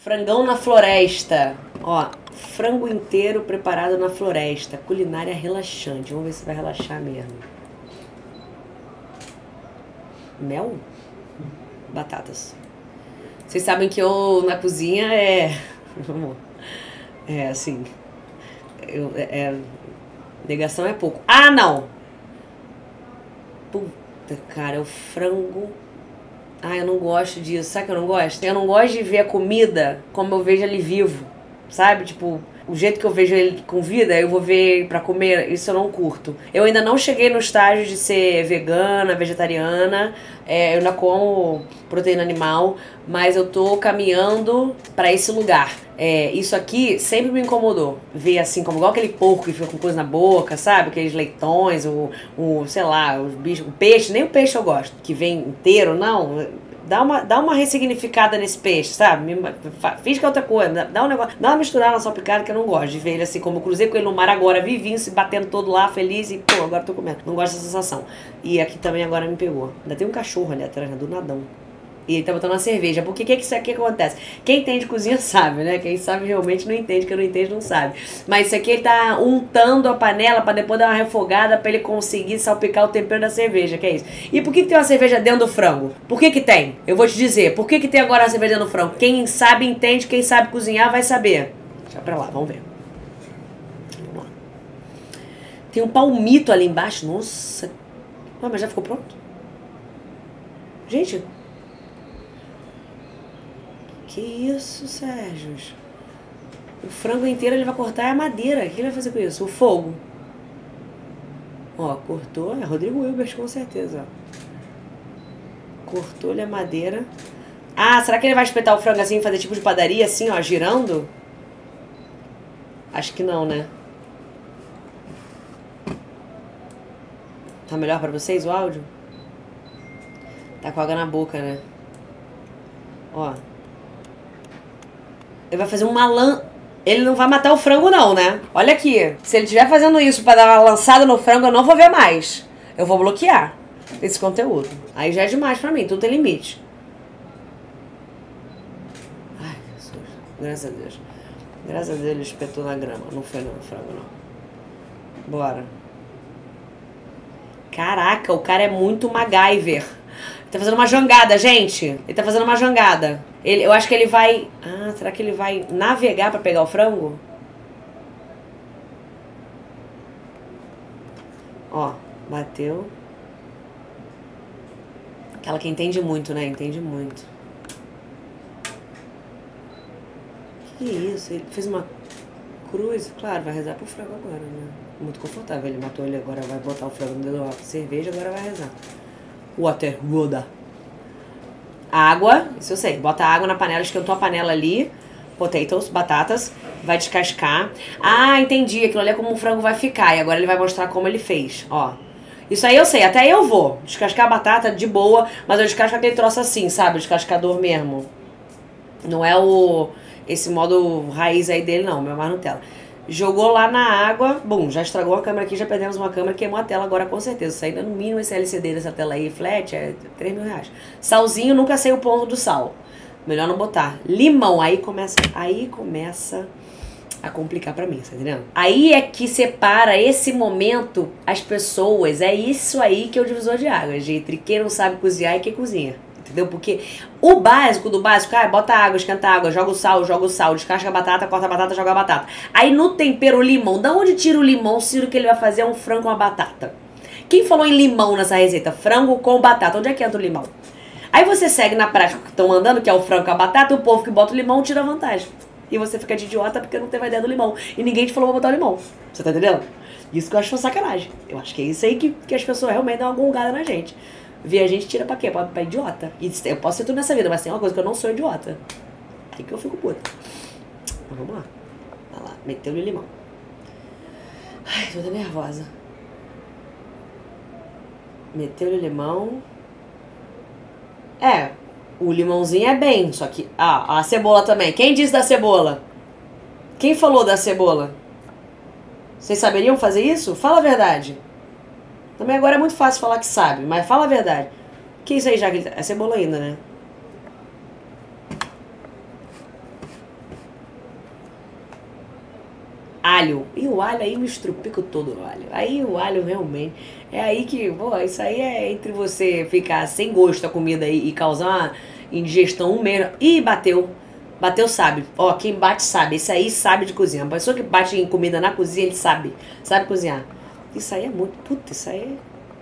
Frangão na floresta. Ó, frango inteiro preparado na floresta. Culinária relaxante. Vamos ver se vai relaxar mesmo. Mel? Batatas. Vocês sabem que eu, na cozinha, assim... negação é pouco. Ah, não! Puta, cara, o frango... Ah, eu não gosto disso. Sabe o que eu não gosto? Eu não gosto de ver a comida como eu vejo ele vivo. Sabe? Tipo, o jeito que eu vejo ele com vida, eu vou ver pra comer. Isso eu não curto. Eu ainda não cheguei no estágio de ser vegana, vegetariana. Eu ainda como proteína animal. Mas eu tô caminhando pra esse lugar. Isso aqui sempre me incomodou. Ver assim, como igual aquele porco que fica com coisa na boca, sabe? Aqueles leitões, sei lá, os bichos, o peixe, nem o peixe eu gosto, que vem inteiro, não. Dá uma ressignificada nesse peixe, sabe? Finge que é outra coisa. Dá um negócio, dá uma misturada na salpicada que eu não gosto de ver ele assim, como eu cruzei com ele no mar agora, vivinho, se batendo todo lá, feliz e, pô, agora tô comendo. Não gosto dessa sensação. E aqui também agora me pegou. Ainda tem um cachorro ali atrás, do nadão. E ele tá botando uma cerveja. Porque o que isso aqui acontece? Quem entende cozinha sabe, né? Quem sabe realmente não entende, quem não entende não sabe. Mas isso aqui ele tá untando a panela pra depois dar uma refogada pra ele conseguir salpicar o tempero da cerveja, que é isso. E por que tem uma cerveja dentro do frango? Por que tem? Eu vou te dizer. Por que tem agora a cerveja dentro do frango? Quem sabe entende, quem sabe cozinhar vai saber. Deixa pra lá, vamos ver. Vamos lá. Tem um palmito ali embaixo. Nossa. Ah, mas já ficou pronto? Gente... Que isso, Sérgio? O frango inteiro ele vai cortar a madeira. O que ele vai fazer com isso? O fogo. Ó, cortou. É Rodrigo Wilbert, com certeza. Cortou-lhe a madeira. Ah, será que ele vai espetar o frango assim, fazer tipo de padaria, assim, ó, girando? Acho que não, né? Tá melhor pra vocês o áudio? Tá com água na boca, né? Ó. Ele vai fazer Ele não vai matar o frango não, né? Olha aqui. Se ele estiver fazendo isso pra dar uma lançada no frango, eu não vou ver mais. Eu vou bloquear esse conteúdo. Aí já é demais pra mim. Tudo tem limite. Ai, Jesus. Graças a Deus. Graças a Deus ele espetou na grama. Não foi no frango, não. Bora. Caraca, o cara é muito MacGyver. Ele tá fazendo uma jangada, gente. Ele tá fazendo uma jangada. Eu acho que ele vai... Ah, será que ele vai navegar pra pegar o frango? Ó, bateu. Aquela que entende muito, né? Entende muito. Que isso? Ele fez uma cruz. Claro, vai rezar pro frango agora, né? Muito confortável. Ele matou ele agora, vai botar o frango no dedo da cerveja, agora vai rezar. Water. Água, isso eu sei. Bota água na panela, esquentou a panela ali. Potatoes, batatas. Vai descascar. Ah, entendi. Aquilo ali é como o frango vai ficar. E agora ele vai mostrar como ele fez. Ó. Isso aí eu sei. Até eu vou descascar a batata de boa. Mas eu descasco aquele troço assim, sabe? O descascador mesmo. Não é esse modo raiz aí dele, não. Meu mais Nutella. Jogou lá na água, bum, já estragou a câmera aqui, já perdemos uma câmera, queimou a tela agora com certeza. Saindo no mínimo esse LCD dessa tela aí, flat, é 3 mil reais. Salzinho, nunca sei o ponto do sal. Melhor não botar. Limão, aí começa a complicar pra mim, tá entendendo? Aí é que separa esse momento as pessoas, é isso aí que é o divisor de águas, entre quem não sabe cozinhar e quem cozinha. Entendeu? Porque o básico do básico, bota água, esquenta água, joga o sal, descasca a batata, corta a batata, joga a batata. Aí no tempero o limão, da onde tira o limão se o que ele vai fazer é um frango com a batata? Quem falou em limão nessa receita? Frango com batata, onde é que entra o limão? Aí você segue na prática o que estão mandando, que é o frango com a batata, e o povo que bota o limão tira vantagem. E você fica de idiota porque não teve a ideia do limão. E ninguém te falou pra botar o limão. Você tá entendendo? Isso que eu acho sacanagem. Eu acho que é isso aí que as pessoas realmente dão uma gongada na gente. Ver a gente tira pra quê? Pra idiota. E eu posso ser tudo nessa vida, mas tem uma coisa que eu não sou idiota. Aí que eu fico puta. Então vamos lá. Vai lá, meteu-lhe limão. Ai, tô até nervosa. Meteu-lhe limão. O limãozinho é bem, só que... Ah, a cebola também. Quem disse da cebola? Quem falou da cebola? Vocês saberiam fazer isso? Fala a verdade. Também agora é muito fácil falar que sabe, mas fala a verdade. Que isso aí, já que é cebola ainda, né? alho. E o alho aí me estrupico todo o alho. Aí o alho realmente... É aí que, pô, isso aí é entre você ficar sem gosto da comida e causar uma indigestão mesmo. Ih, bateu. Bateu sabe. Ó, quem bate sabe. Esse aí sabe de cozinhar. A pessoa que bate em comida na cozinha, ele sabe. Sabe cozinhar. Isso aí é muito... Puta, isso aí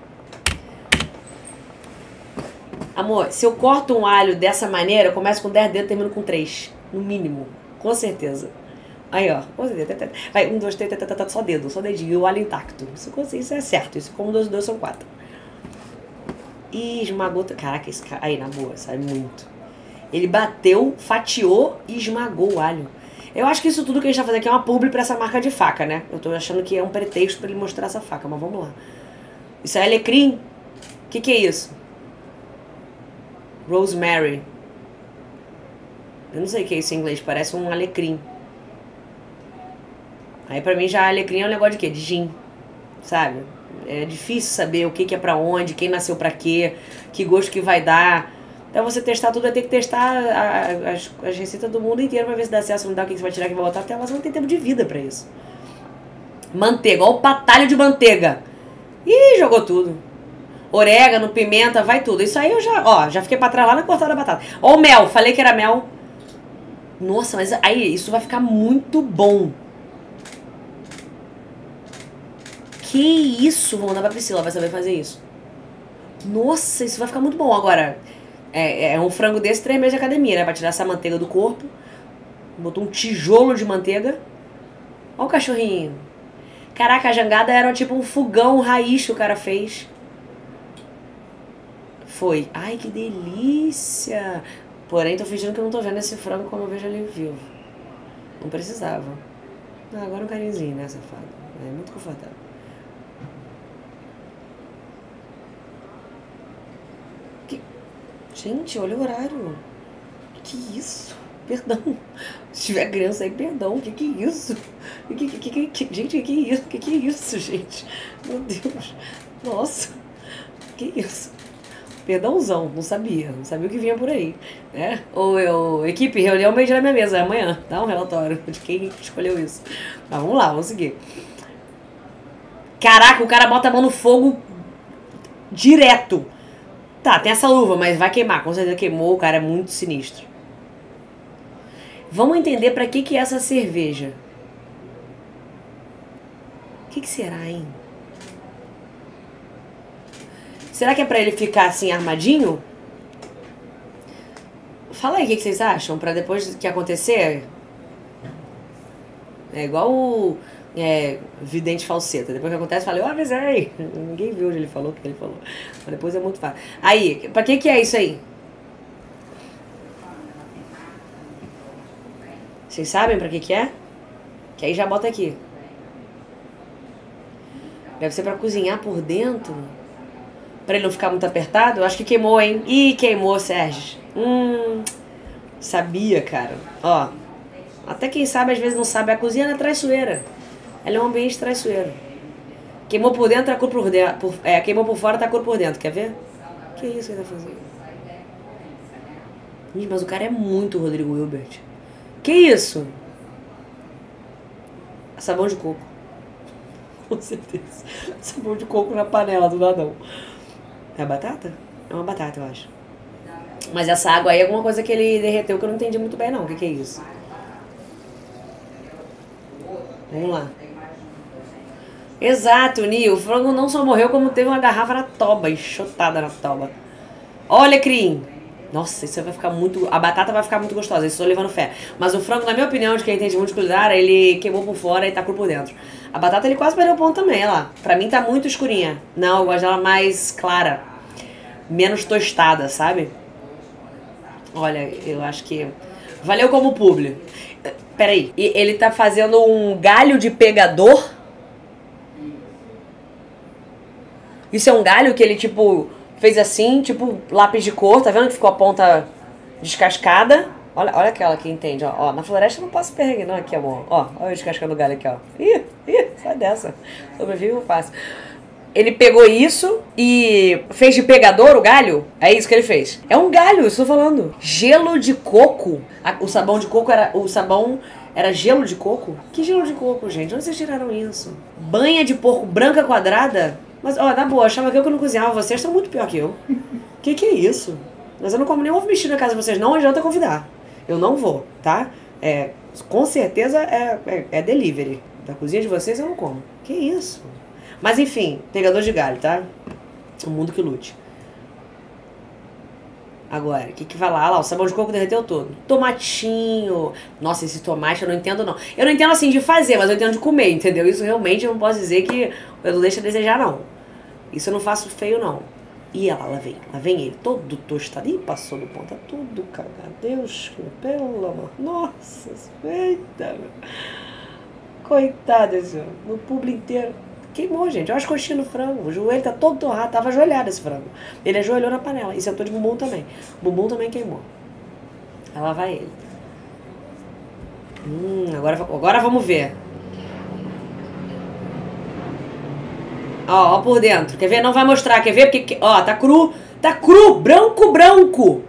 Amor, se eu corto um alho dessa maneira, eu começo com 10 dedos e termino com 3. No mínimo. Com certeza. Aí, ó. Vai, 1, 2, 3, só dedo, só dedinho. E o alho intacto. Isso é certo. Isso como 2 e 2 são 4. Ih, esmagou... Caraca, esse cara... Aí, na boa, sabe muito. Ele bateu, fatiou e esmagou o alho. Eu acho que isso tudo que a gente tá fazendo aqui é uma publi pra essa marca de faca, né? Eu tô achando que é um pretexto pra ele mostrar essa faca, mas vamos lá. Isso é alecrim? O que é isso? Rosemary. Eu não sei o que é isso em inglês, parece um alecrim. Aí pra mim já alecrim é um negócio de quê? De gin, sabe? É difícil saber o que é pra onde, quem nasceu pra quê, que gosto que vai dar. Então você testar tudo, vai ter que testar as receitas do mundo inteiro pra ver se dá certo, se não dá, o que você vai tirar, o que vai botar, até você não tem tempo de vida pra isso. Manteiga, ó o patalho de manteiga. Ih, jogou tudo. Orégano, pimenta, vai tudo. Isso aí eu já fiquei pra trás lá na cortada da batata. Ó o mel, falei que era mel. Nossa, mas aí isso vai ficar muito bom. Que isso? Vou mandar pra Priscila, vai saber fazer isso. Nossa, isso vai ficar muito bom. Agora, é um frango desse 3 meses de academia, né? Pra tirar essa manteiga do corpo. Botou um tijolo de manteiga. Ó o cachorrinho. Caraca, a jangada era tipo um fogão raiz que o cara fez. Foi. Ai, que delícia. Porém, tô fingindo que eu não tô vendo esse frango como eu vejo ele vivo. Não precisava. Ah, agora um carinhozinho, né, safado? É muito confortável. Gente, olha o horário. Que isso? Perdão. Se tiver criança aí, perdão. Que é isso? Gente, que é isso, gente? Meu Deus. Nossa. Que isso? Perdãozão, não sabia o que vinha por aí, né? Equipe, reunião meio dia na minha mesa, amanhã, dá um relatório de quem escolheu isso. Mas vamos lá, vamos seguir. Caraca, o cara bota a mão no fogo direto. Tá, tem essa luva, mas vai queimar, com certeza queimou, o cara é muito sinistro. Vamos entender pra que é essa cerveja. O que será, hein? Será que é pra ele ficar assim armadinho? Fala aí o que vocês acham, pra depois que acontecer. É igual o vidente falseta. Depois que acontece, fala, eu avisei. Ninguém viu onde ele falou o que ele falou. Mas depois é muito fácil. Aí, pra que é isso aí? Vocês sabem pra que é? Que aí já bota aqui. Deve ser pra cozinhar por dentro. Pra ele não ficar muito apertado. Eu acho que queimou, hein? Ih, queimou, Sérgio. Sabia, cara. Ó. Até quem sabe, às vezes não sabe. A cozinha é traiçoeira. Ela é um ambiente traiçoeiro. Queimou por dentro, tá cor por dentro. Queimou por fora, tá cor por dentro. Quer ver? Que isso que ele tá fazendo? Ih, mas o cara é muito Rodrigo Hilbert. Que isso? Sabão de coco. Com certeza. Sabão de coco na panela do nadão. É batata? É uma batata, eu acho. Mas essa água aí é alguma coisa que ele derreteu que eu não entendi muito bem, não. O que é isso? Vamos lá. Exato, Nil. O frango não só morreu, como teve uma garrafa na toba, enxotada na toba. Olha, Crim. Nossa, isso vai ficar muito... A batata vai ficar muito gostosa, isso eu tô levando fé. Mas o frango, na minha opinião, de quem entende muito de culinária, ele queimou por fora e tá cru por dentro. A batata, ele quase perdeu o ponto também, olha lá. Pra mim tá muito escurinha. Não, eu gosto dela mais clara. Menos tostada, sabe? Olha, eu acho que... Valeu como publi. Peraí. E ele tá fazendo um galho de pegador? Isso é um galho que ele, tipo... Fez assim, tipo lápis de cor, tá vendo que ficou a ponta descascada? Olha aquela que entende, ó. Na floresta eu não posso perder, não, aqui, amor. Olha eu descascando o galho aqui, ó. Ih, sai dessa. Sobrevivo fácil. Ele pegou isso e fez de pegador o galho. É isso que ele fez. É um galho, eu estou falando. Gelo de coco. O sabão de coco era... O sabão era gelo de coco? Que gelo de coco, gente? Onde vocês tiraram isso? Banha de porco branca quadrada? Mas, ó, na boa, achava que eu não cozinhava. Vocês estão muito pior que eu. Que é isso? Mas eu não como nem ovo mexido na casa de vocês. Não adianta convidar. Eu não vou, tá? Com certeza é delivery. Da cozinha de vocês eu não como. Que isso? Mas enfim, pegador de galho, tá? O mundo que lute. Agora, o que vai lá? O sabão de coco derreteu todo. Tomatinho. Nossa, esse tomate eu não entendo, não. Eu não entendo assim de fazer, mas eu entendo de comer, entendeu? Isso realmente eu não posso dizer que eu não deixo a desejar, não. Isso eu não faço feio, não. E lá vem ele, todo tostado. Ih, passou do ponto, tá tudo cagado. Deus, pelo amor. Nossa, eita. Coitado esse homem. No público inteiro. Queimou, gente. Olha as coxinhas no frango. O joelho tá todo torrado. Tava ajoelhado esse frango. Ele ajoelhou na panela. E sentou de bumbum também. O bumbum também queimou. Aí lá vai ele. Agora vamos ver. Ó por dentro. Quer ver? Não vai mostrar. Quer ver? Porque, ó, tá cru. Tá cru. Branco.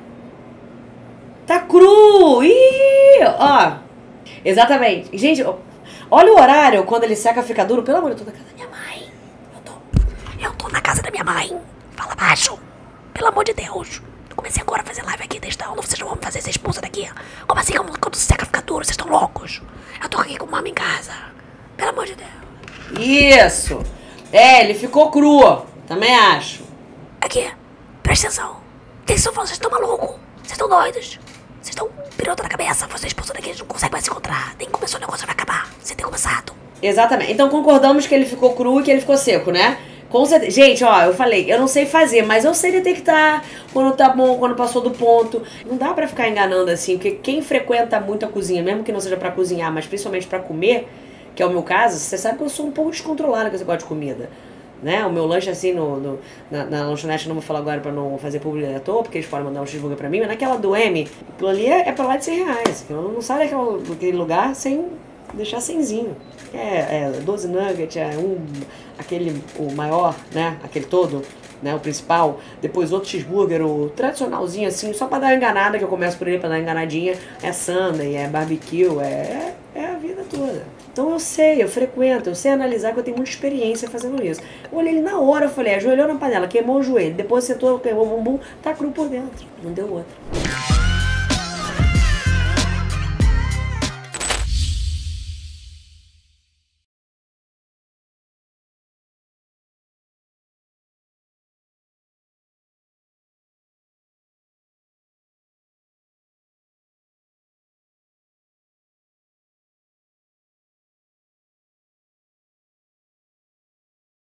Tá cru. Ih, ó. Exatamente. Gente, olha o horário quando ele seca, fica duro. Pelo amor de Deus, eu tô na casa da minha mãe. Eu tô na casa da minha mãe. Fala baixo. Pelo amor de Deus. Eu comecei agora a fazer live aqui desde aula. Vocês não vão me fazer ser expulsa daqui. Como assim? Quando seca, fica duro. Vocês estão loucos. Eu tô aqui com mama em casa. Pelo amor de Deus. Isso. Ele ficou cru. Também acho. Aqui. Presta atenção. Vocês estão malucos. Vocês estão doidos. Vocês estão pirota na cabeça, vocês expulsam daqui, a gente não consegue mais se encontrar. Nem começou o negócio, vai acabar. Você tem começado. Exatamente. Então concordamos que ele ficou cru e que ele ficou seco, né? Com certeza. Gente, ó, eu falei, eu não sei fazer, mas eu sei detectar quando tá bom, quando passou do ponto. Não dá pra ficar enganando assim, porque quem frequenta muito a cozinha, mesmo que não seja pra cozinhar, mas principalmente pra comer, que é o meu caso, você sabe que eu sou um pouco descontrolada com esse negócio de comida. Né? O meu lanche assim na lanchonete, não vou falar agora pra não fazer publicidade à toa, porque eles podem mandar um cheeseburger pra mim, mas naquela do M, aquilo ali é pra lá de R$100. Eu não saio daquele lugar sem deixar cenzinho. 12 nuggets, o maior, né? Aquele todo, né? O principal. Depois outro cheeseburger, o tradicionalzinho assim, só pra dar uma enganada, que eu começo por ele pra dar uma enganadinha. É sundae, é barbecue, é a vida toda. Então eu sei, eu frequento, eu sei analisar, que eu tenho muita experiência fazendo isso. Eu olhei ele na hora, eu falei, ajoelhou na panela, queimou o joelho, depois sentou, queimou o bumbum, tá cru por dentro. Não deu outra.